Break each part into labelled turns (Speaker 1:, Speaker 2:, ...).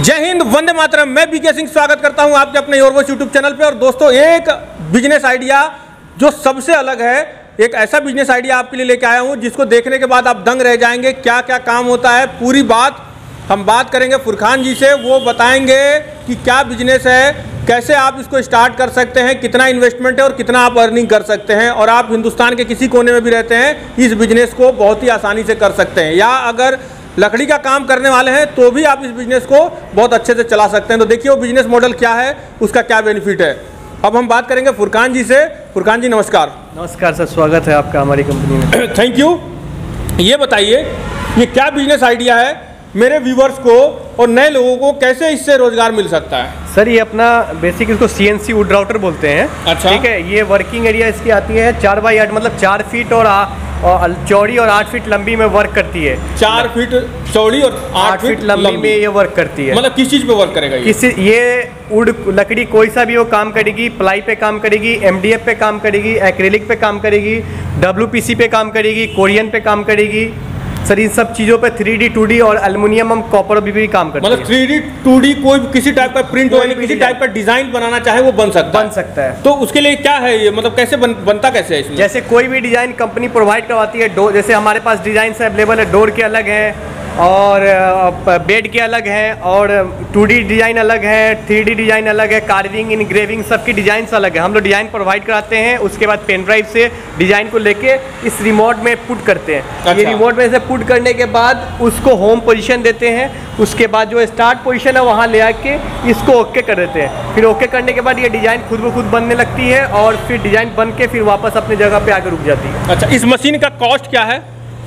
Speaker 1: जय हिंद, वंदे मातरम। मैं बीके सिंह स्वागत करता हूं आपके अपने योर वॉइस यूट्यूब चैनल पे। और दोस्तों, एक बिजनेस आइडिया जो सबसे अलग है, एक ऐसा बिजनेस आइडिया आपके लिए लेके आया हूं जिसको देखने के बाद आप दंग रह जाएंगे। क्या क्या काम होता है, पूरी बात हम बात करेंगे फुरकान जी से। वो बताएंगे कि क्या बिजनेस है, कैसे आप इसको स्टार्ट कर सकते हैं, कितना इन्वेस्टमेंट है और कितना आप अर्निंग कर सकते हैं। और आप हिंदुस्तान के किसी कोने में भी रहते हैं, इस बिजनेस को बहुत ही आसानी से कर सकते हैं। या अगर लकड़ी का काम करने वाले हैं तो भी आप इस बिजनेस को बहुत अच्छे से चला सकते हैं। तो देखिए वो बिजनेस मॉडल क्या है, उसका क्या बेनिफिट है। अब हम बात करेंगे फुरकान जी से। फुरकान जी नमस्कार।
Speaker 2: नमस्कार सर, स्वागत है आपका हमारी कंपनी में।
Speaker 1: Thank you. ये बताइए, ये क्या बिजनेस आइडिया है, मेरे व्यूवर्स को और नए लोगों को कैसे इससे रोजगार मिल सकता है?
Speaker 2: सर ये अपना बेसिक इसको CNC वुड राउटर बोलते हैं।
Speaker 1: अच्छा।
Speaker 2: ठीक है, ये वर्किंग एरिया इसकी आती है 4x8, मतलब 4 फीट और चौड़ी और 8 फीट लंबी में वर्क करती है।
Speaker 1: 4 फीट चौड़ी और 8 फीट
Speaker 2: लंबी में ये वर्क करती है।
Speaker 1: मतलब किस चीज़ पे वर्क करेगा
Speaker 2: ये वुड लकड़ी कोई सा भी वो काम करेगी। प्लाई पे काम करेगी, MDF पे काम करेगी, एक्रेलिक पे काम करेगी, WPC पे काम करेगी, कोरियन पे काम करेगी। सर इन सब चीज़ों पे 3D 2D और एल्युमिनियम हम कॉपर भी काम करते हैं।
Speaker 1: मतलब 3D 2D कोई किसी टाइप का प्रिंट हो, किसी टाइप का डिजाइन बनाना चाहे वो बन सकता है। तो उसके लिए क्या है ये, मतलब कैसे बनता कैसे है इसमें?
Speaker 2: जैसे कोई भी डिज़ाइन कंपनी प्रोवाइड करवाती है। डोर, जैसे हमारे पास डिज़ाइन अवेलेबल है, डोर के अलग हैं और बेड के अलग हैं, और 2D डिज़ाइन अलग है, 3D डिज़ाइन अलग है, कार्विंग इनग्रेविंग सबकी डिज़ाइन अलग है। हम लोग डिज़ाइन प्रोवाइड कराते हैं, उसके बाद पेन ड्राइव से डिज़ाइन को लेके इस रिमोट में पुट करते हैं। अच्छा। ये रिमोट में से पुट करने के बाद उसको होम पोजीशन देते हैं। उसके बाद जो स्टार्ट पोजीशन है वहाँ ले आके इसको ओके कर देते हैं। फिर ओके करने के बाद ये डिज़ाइन खुद ब खुद बनने लगती है और फिर डिज़ाइन बन के फिर वापस अपनी जगह पे आकर रुक जाती है।
Speaker 1: अच्छा, इस मशीन का कॉस्ट क्या है?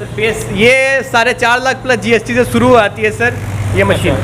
Speaker 2: ये 4.5 लाख प्लस GST से शुरू आती है सर ये मशीन।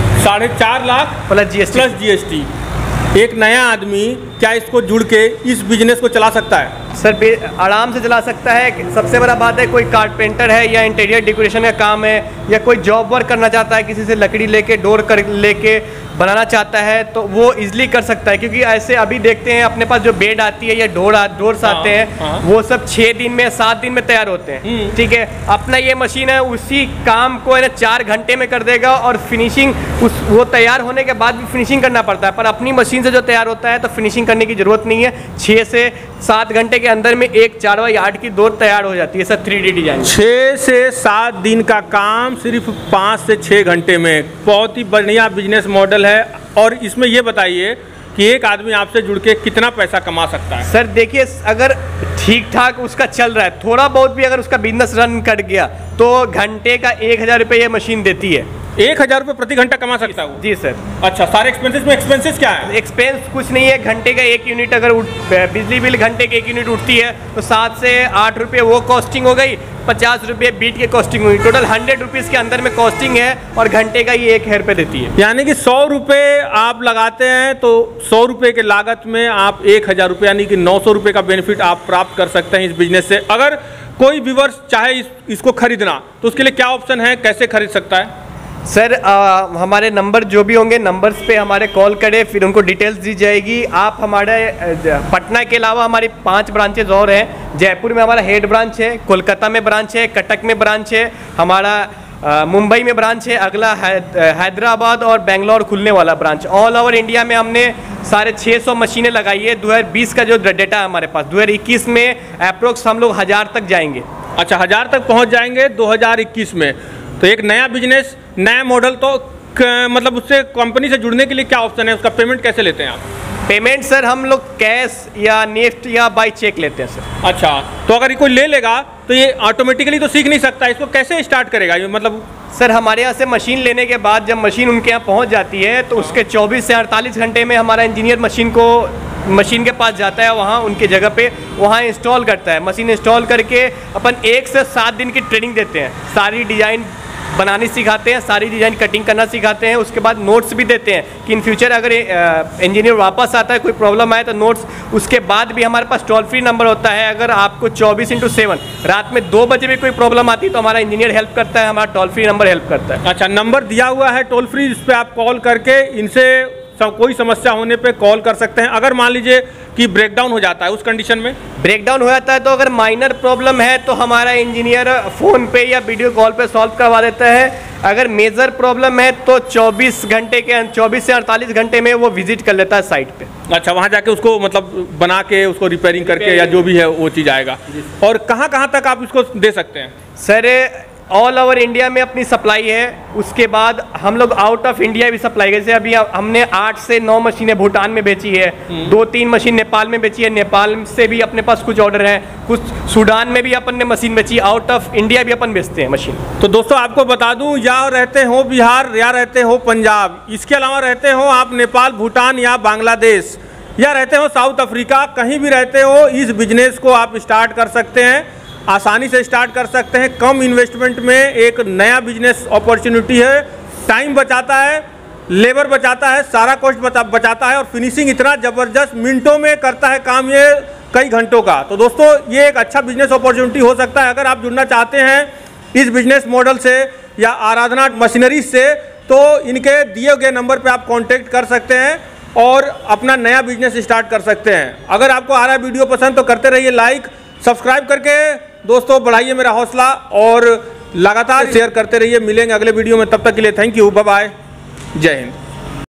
Speaker 1: 4.5 lakh
Speaker 2: plus GST।
Speaker 1: एक नया आदमी क्या इसको जुड़ के इस बिजनेस को चला सकता है?
Speaker 2: सर आराम से चला सकता है। सबसे बड़ा बात है, कोई कारपेंटर है या इंटीरियर डेकोरेशन का काम है या कोई जॉब वर्क करना चाहता है, किसी से लकड़ी लेके डोर कर लेके बनाना चाहता है तो वो इजीली कर सकता है। क्योंकि ऐसे अभी देखते हैं अपने पास जो बेड आती है या डोर्स आते हैं, वो सब 6 दिन में 7 दिन में तैयार होते हैं। ठीक है, अपना ये मशीन है उसी काम को है ना 4 घंटे में कर देगा। और फिनिशिंग वो तैयार होने के बाद भी फिनिशिंग करना पड़ता है, पर अपनी मशीन से जो तैयार होता है तो फिनिशिंग करने की ज़रूरत नहीं है। 6 से 7 घंटे के अंदर में एक 4x8 की डोर तैयार हो जाती है सर 3D डिजाइन।
Speaker 1: 6 से 7 दिन का काम सिर्फ 5 से 6 घंटे में। बहुत ही बढ़िया बिजनेस मॉडल है। और इसमें ये बताइए कि एक आदमी आपसे जुड़ के कितना पैसा कमा सकता है?
Speaker 2: सर देखिए, अगर ठीक ठाक उसका चल रहा है, थोड़ा बहुत भी अगर उसका बिजनेस रन कर गया तो घंटे का 1000 रुपये ये मशीन देती है।
Speaker 1: 1000 रुपये प्रति घंटा कमा सकता है?
Speaker 2: जी सर।
Speaker 1: अच्छा, सारे एक्सपेंसेस में एक्सपेंसेस क्या है?
Speaker 2: एक्सपेंस कुछ नहीं है। घंटे का 1 यूनिट अगर बिजली बिल घंटे के 1 यूनिट उठती है तो 7 से 8 रुपये वो कॉस्टिंग हो गई, 50 रुपये बीट की कॉस्टिंग हुई, टोटल 100 रुपीज़ के अंदर में कॉस्टिंग है। और घंटे का ये 1000 रुपये देती है।
Speaker 1: यानी कि 100 रुपये आप लगाते हैं तो 100 रुपये के लागत में आप 1000 रुपये यानी कि 900 रुपये का बेनिफिट आप प्राप्त कर सकते हैं इस बिजनेस से। अगर कोई व्यूअर्स चाहे इसको खरीदना तो उसके लिए क्या ऑप्शन है, कैसे खरीद सकता है?
Speaker 2: सर हमारे नंबर जो भी होंगे, नंबर्स पे हमारे कॉल करें, फिर उनको डिटेल्स दी जाएगी। आप हमारे पटना के अलावा हमारी 5 ब्रांचेज और हैं। जयपुर में हमारा हेड ब्रांच है, कोलकाता में ब्रांच है, कटक में ब्रांच है, हमारा मुंबई में ब्रांच है, अगला हैदराबाद और बेंगलोर खुलने वाला ब्रांच। ऑल ओवर इंडिया में हमने 650 मशीनें लगाई है। 2020 का जो डेटा है हमारे पास, 2021 में अप्रोक्स हम लोग 1000 तक जाएंगे।
Speaker 1: अच्छा, 1000 तक पहुँच जाएंगे 2021 में। तो एक नया बिजनेस, नया मॉडल, तो मतलब उससे कंपनी से जुड़ने के लिए क्या ऑप्शन है, उसका पेमेंट कैसे लेते हैं आप?
Speaker 2: पेमेंट सर हम लोग कैश या नेफ्ट या बाय चेक लेते हैं सर।
Speaker 1: अच्छा, तो अगर ये कोई ले लेगा तो ये ऑटोमेटिकली तो सीख नहीं सकता, इसको कैसे स्टार्ट करेगा ये? मतलब
Speaker 2: सर हमारे यहाँ से मशीन लेने के बाद जब मशीन उनके यहाँ पहुँच जाती है तो उसके 24 से 48 घंटे में हमारा इंजीनियर मशीन के पास जाता है, वहाँ उनके जगह पे वहाँ इंस्टॉल करता है। मशीन इंस्टॉल करके अपन 1 से 7 दिन की ट्रेनिंग देते हैं। सारी डिज़ाइन बनानी सिखाते हैं, सारी डिज़ाइन कटिंग करना सिखाते हैं। उसके बाद नोट्स भी देते हैं कि इन फ्यूचर अगर इंजीनियर वापस आता है, कोई प्रॉब्लम आए तो नोट्स। उसके बाद भी हमारे पास टोल फ्री नंबर होता है। अगर आपको 24/7 रात में 2 बजे भी कोई प्रॉब्लम आती है तो हमारा इंजीनियर हेल्प करता है, हमारा टोल फ्री नंबर हेल्प करता है।
Speaker 1: अच्छा, नंबर दिया हुआ है टोल फ्री, इस पर आप कॉल करके इनसे कोई समस्या होने पे कॉल कर सकते हैं। अगर मान लीजिए कि ब्रेकडाउन हो जाता है, उस कंडीशन में
Speaker 2: ब्रेकडाउन हो जाता है तो अगर माइनर प्रॉब्लम है तो हमारा इंजीनियर फ़ोन पे या वीडियो कॉल पे सॉल्व करवा देता है। अगर मेजर प्रॉब्लम है तो 24 से 48 घंटे में वो विजिट कर लेता है साइट पे।
Speaker 1: अच्छा, वहाँ जाके उसको मतलब बना के उसको रिपेयरिंग करके या जो भी है वो चीज़ आएगा। और कहाँ कहाँ तक आप इसको दे सकते हैं?
Speaker 2: सर ऑल ओवर इंडिया में अपनी सप्लाई है। उसके बाद हम लोग आउट ऑफ इंडिया भी सप्लाई, जैसे अभी हमने 8 से 9 मशीनें भूटान में बेची है, 2-3 मशीन नेपाल में बेची है। नेपाल से भी अपने पास कुछ ऑर्डर हैं, कुछ सूडान में भी अपन ने मशीन बेची। आउट ऑफ इंडिया भी अपन बेचते हैं मशीन।
Speaker 1: तो दोस्तों आपको बता दूं, या रहते हो बिहार या रहते हो पंजाब, इसके अलावा रहते हो आप नेपाल, भूटान या बांग्लादेश, या रहते हो साउथ अफ्रीका, कहीं भी रहते हो, इस बिजनेस को आप स्टार्ट कर सकते हैं। आसानी से स्टार्ट कर सकते हैं। कम इन्वेस्टमेंट में एक नया बिजनेस अपॉर्चुनिटी है। टाइम बचाता है, लेबर बचाता है, सारा कॉस्ट बचाता है और फिनिशिंग इतना ज़बरदस्त, मिनटों में करता है काम ये, कई घंटों का। तो दोस्तों ये एक अच्छा बिजनेस अपॉर्चुनिटी हो सकता है। अगर आप जुड़ना चाहते हैं इस बिजनेस मॉडल से या आराधना मशीनरी से, तो इनके दिए गए नंबर पर आप कॉन्टेक्ट कर सकते हैं और अपना नया बिजनेस स्टार्ट कर सकते हैं। अगर आपको आ रहा है वीडियो पसंद तो करते रहिए लाइक, सब्सक्राइब करके दोस्तों बढ़ाइए मेरा हौसला और लगातार शेयर करते रहिए। मिलेंगे अगले वीडियो में, तब तक के लिए थैंक यू, बाय बाय, जय हिंद।